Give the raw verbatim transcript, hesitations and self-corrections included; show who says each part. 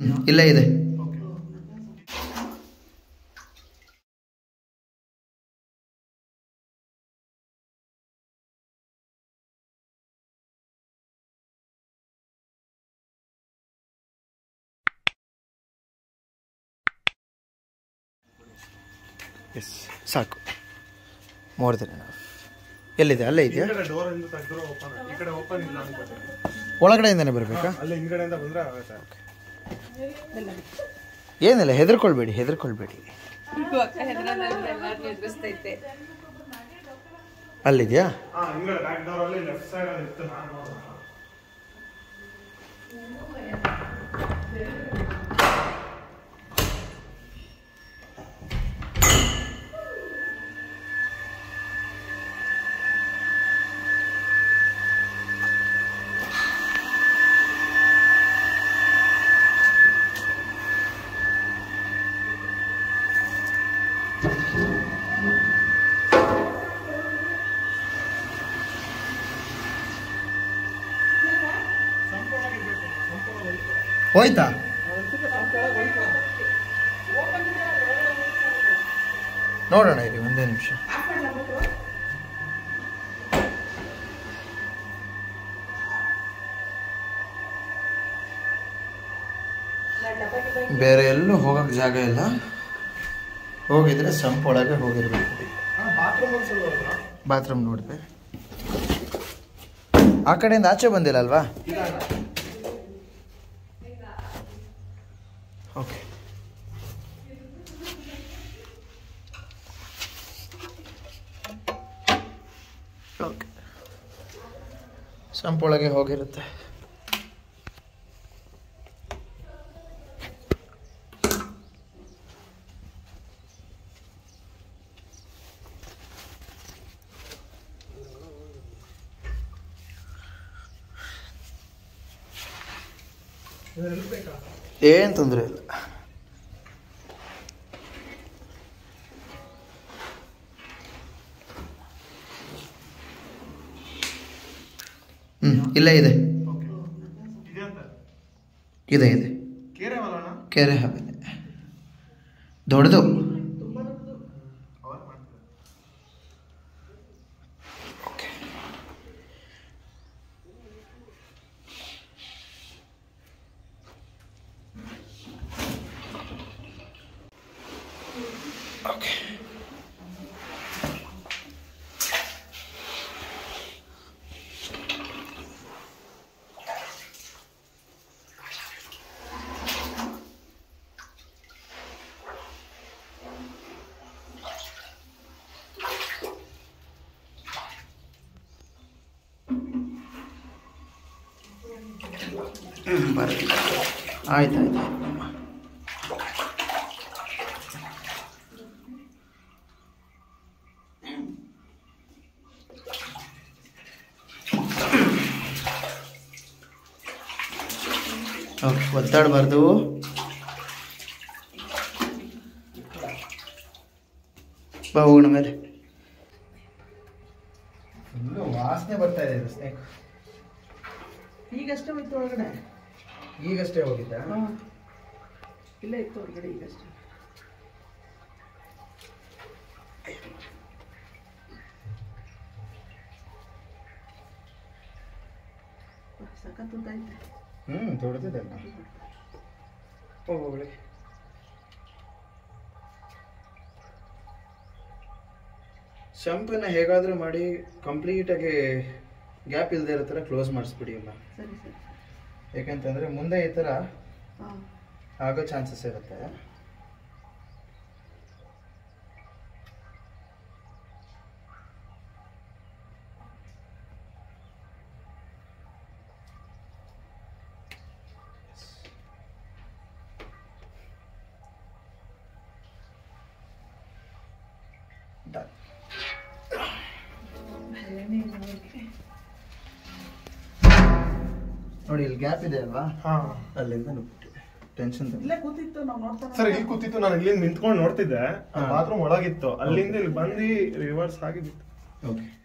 Speaker 1: ಇಲ್ಲೇ ಇದೆ. ಎಸ್ ಸಾಕು, ಮೋರ್ ದೆನ್ ಎನಫ್. ಎಲ್ಲಿದೆ? ಅಲ್ಲೇ ಇದೆಯಾ? ಒಳಗಡೆಯಿಂದನೇ ಬರಬೇಕಾ? ಏನಿಲ್ಲ, ಹೆದರ್ಕೊಳ್ಬೇಡಿ ಹೆದರ್ಕೊಳ್ಬೇಡಿ. ಅಲ್ಲಿದೆಯಾ? ಹೋಯ್ತಾ? ನೋಡೋಣ ಇರಿ ಒಂದೇ ನಿಮಿಷ. ಬೇರೆ ಎಲ್ಲೂ ಹೋಗಕ್ಕೆ ಜಾಗ ಇಲ್ಲ. ಹೋಗಿದ್ರೆ ಸಂಪ್ ಒಳಗೆ ಹೋಗಿರ್ಬೇಕು. ಬಾತ್ರೂಮ್ ನೋಡಿದೆ. ಆ ಕಡೆಯಿಂದ ಆಚೆ ಬಂದಿಲ್ಲ ಅಲ್ವಾ? ಓಕೆ. ಓಕೆ, ಸಂಪ್ ಒಳಗೆ ಹೋಗಿರುತ್ತೆ. ಏನು ತೊಂದರೆ ಇಲ್ಲ. ಹ್ಮ್ ಇಲ್ಲೇ ಇದೆ ಇದೆ ಇದೆ ಕೆರೆ ಹಾವಿದೆ, ದೊಡ್ಡದು. ಓಕೆ, ಬರಲಿ. ಆಯ್ತು ಆಯ್ತು. ಓಕೆ, ಒತ್ತಾಡಬಾರ್ದು. ಬಾ ಹೋಗೋಣ ಮೇಲೆ. ಫುಲ್ಲು ವಾಸನೆ ಬರ್ತಾ ಇದೆ ಸ್ನೇಕ್.
Speaker 2: ಈಗಷ್ಟೇ ಹೋಯ್ತು ಹೊರಗಡೆ.
Speaker 1: ಈಗಷ್ಟೇ ಹೋಗಿದ್ದ?
Speaker 2: ಇಲ್ಲ ಇತ್ತು ಹೊರಗಡೆ ಈಗಷ್ಟೇ. ಸಖತ್ ಉದ್ದೈತೆ.
Speaker 1: ಹ್ಮ್ ದೊಡ್ಡದಿದೆ. ಹೋಗ್ಲಿ. ಸಂಪನ್ನ ಹೇಗಾದ್ರೂ ಮಾಡಿ ಕಂಪ್ಲೀಟಾಗಿ ಗ್ಯಾಪ್ ಇಲ್ಲದೆ ಇರೋ ಥರ ಕ್ಲೋಸ್ ಮಾಡಿಸ್ಬಿಡಿ ಅಲ್ಲ.
Speaker 2: ಸರಿ ಸರಿ.
Speaker 1: ಯಾಕಂತಂದರೆ ಮುಂದೆ ಈ ಥರ ಆಗೋ ಚಾನ್ಸಸ್ ಇರುತ್ತೆ. ನೋಡಿ ಇಲ್ಲಿ ಗ್ಯಾಪ್ ಇದೆ ಅಲ್ವಾ? ಅಲ್ಲಿಂದ ನುಗ್ಬಿಟ್ಟಿದೆ. ಟೆನ್ಷನ್
Speaker 2: ಇಲ್ಲೇ ಕೂತಿತ್ತು, ನಾವು ನೋಡ್ತಾ
Speaker 3: ಸರ್ ಇಲ್ಲಿ ಕೂತಿತ್ತು. ನಾನು ಇಲ್ಲಿ ನಿಂತ್ಕೊಂಡು ನೋಡ್ತಿದ್ದೆ. ಬಾತ್ರೂಮ್ ಒಳಗಿತ್ತು. ಅಲ್ಲಿಂದ ಇಲ್ಲಿ ಬಂದು ರಿವರ್ಸ್ ಆಗಿತ್ತು.
Speaker 1: ಓಕೆ.